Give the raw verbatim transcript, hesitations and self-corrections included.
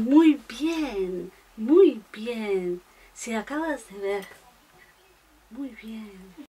Muy bien, muy bien. Si acabas de ver. Muy bien.